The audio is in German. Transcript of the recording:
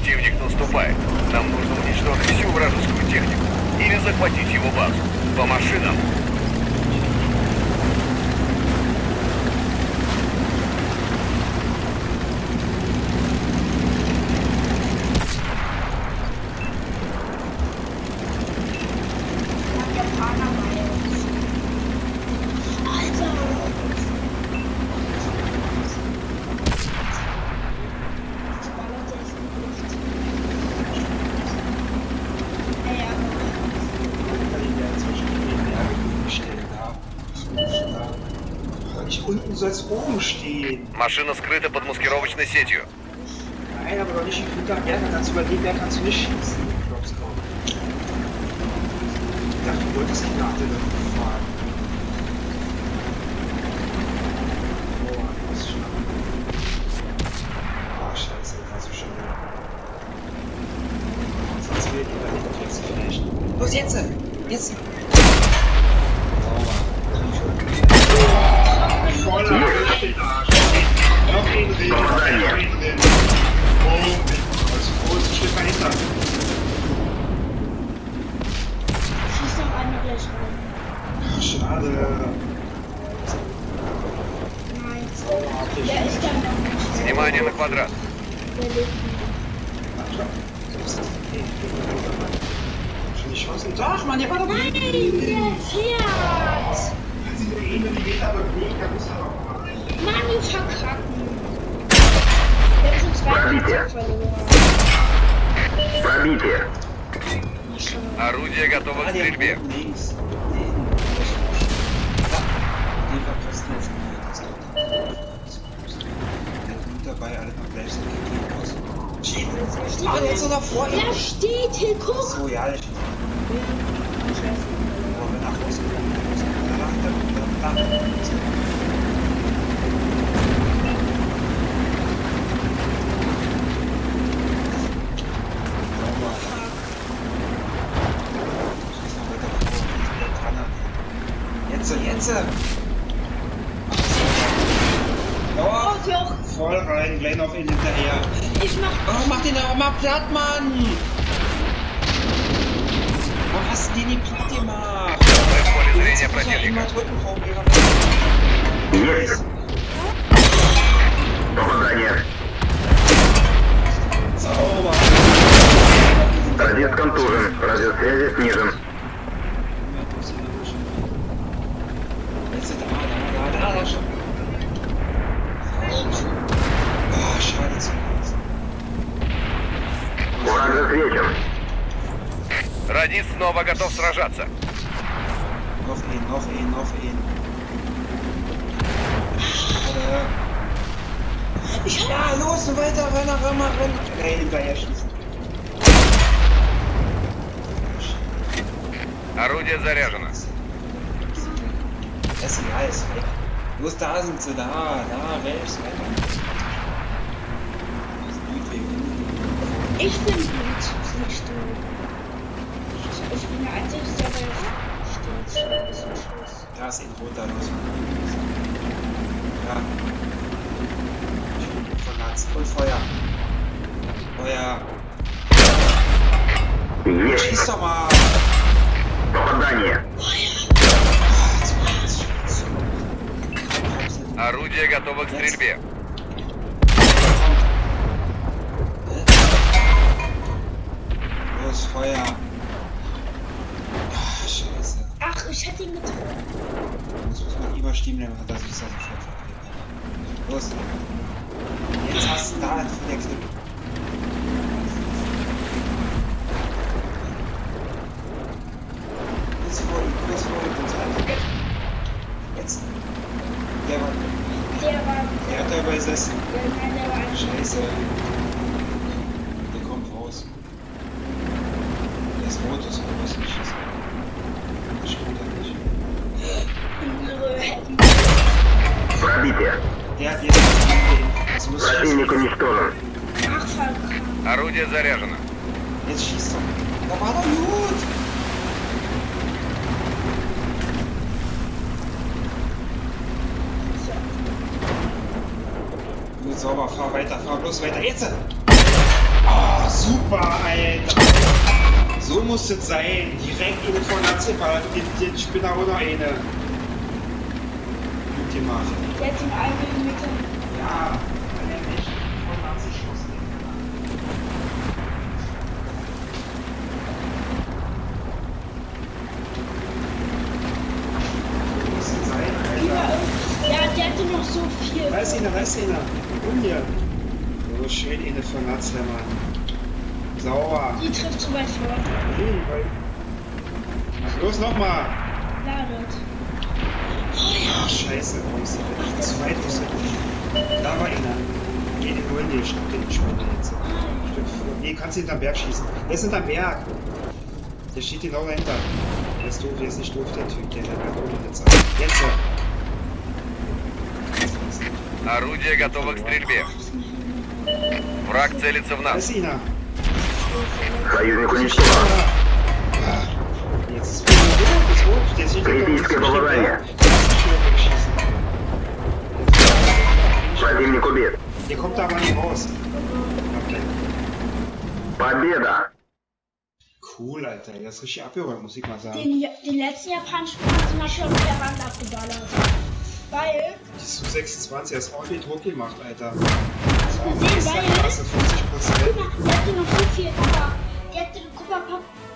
Противник наступает. Нам нужно уничтожить всю вражескую технику или захватить его базу. По машинам. Unten soll es oben stehen. Машина скрыта под маскировочной сетью. Nein, aber doch nicht im Hintergrund. Ja, dann kannst du über den Berg kannst du nicht schießen. Ich dachte, du wolltest die Karte fahren. Oh, das ist schon. Oh, scheiße, das war so schön. Sonst will die dahinter jetzt vielleicht. Los, jetzt! Jetzt! Voller richtig Arsch. Noch einen drin. Oh, das große Stück dahinter. Schieß doch einmal gleich rein. Ach, schade. Nein. Der ist dann noch nicht. Внимание на квадрат. Der lebt Schon die Chancen. Doch, Mann, der war doch nicht. Nein, der fährt. Mann, du verkacken. Der ist im zweiten Platz verloren. Пробитие. Орудие готово к стрельбе. Links. Den verpasst du schon mal. Der kommt dabei, alle mal gleich so gegen aus. Ah, der ist so davor. Der steht hier, guck. So, ja, der steht. Wollen wir nach Hause kommen? Jetzt! Oh, voll rein, gleich noch in hinterher. Ich Mach den auch mal platt, Mann! Warum hast du den nicht platt gemacht? В поле зрения Immer противника. drücken, Frau Lehrer. Есть. Попадание. Sauber! Радист контужен. Радиус связи снижен. Da schon. Ah, schade zu. Уран засвечен. Радист снова готов сражаться. Noch ihn. Schade. Ja, los, weiter, rennen. Ey, hinterher schießen. Орудие заряжено. Das ist alles weg. Los, da sind sie, da, rechts, weiter. Ich bin gut, nicht du. Ich bin der Einzige, der steht. Ist am Schluss. Da ist ein roter, los. Ja. Verlatzt. Und Feuer. Schieß doch mal. Попадание. Орудие готово к стрельбе. Los, Feuer. Ach, scheiße. Ach, ich hätte ihn getroffen. Das muss man überstimmen, dann hat er sich das sofort verkehrt. Los. Jetzt hast du da einen Flex. Kurz vor uns an. Jetzt. Der hat da besessen. Der war ein Scheiße. Der kommt raus. Der ist rot, das war was nicht. Das stimmt ja nicht. Пробитие. Der hat jetzt das muss Противник уничтожен. Ach, verkacken. Орудие заряжено. Jetzt schießt er. Da war doch gut. Gut, sauber, fahr weiter, fahr bloß weiter. Jetzt! Oh, Super, Alter. So muss es sein. Direkt in von Nazi-Ball. Den Spinner oder eine. Gut gemacht. Jetzt in eine Mitte. Ja, weil er nicht von Nazi-Schuss nehmen kann. So muss es sein, Alter. Ja, der hatte noch so viel. Da ist einer. Und hier. So schön eine von Nazi, Mann. Sauber. Die trifft zu weit vor. Nee, weil... Los, nochmal! Ladet. Ach, scheiße, Mäuse. Zu weit ist er. Da war einer. Geh den Null, nee, schnapp den Spender jetzt. Stimmt. Nee, kannst du hinterm Berg schießen. Der ist hinterm Berg. Der steht genau dahinter. Der ist doof, der ist nicht doof, der Typ. Der hat auch noch eine Zeit. Jetzt! Орудие готово к стрельбе. Враг целится в Da нас. ist einer. Союзник уничтожен. Jetzt ist wieder rot. Der sieht Критическое попадание. Противник убит. Der kommt da aber nicht raus. Okay. Победа! Cool, Alter. Der ist richtig abgeräumt, muss ich mal sagen. Den letzten japanischen Panzer mal schon mit der Wand abgeballert. Weil, Die Su-26 ist ordentlich Druck gemacht, Alter. gesehen, weil, Klasse, 50%. guck mal, der hatte noch so viel, aber der hatte, guck mal,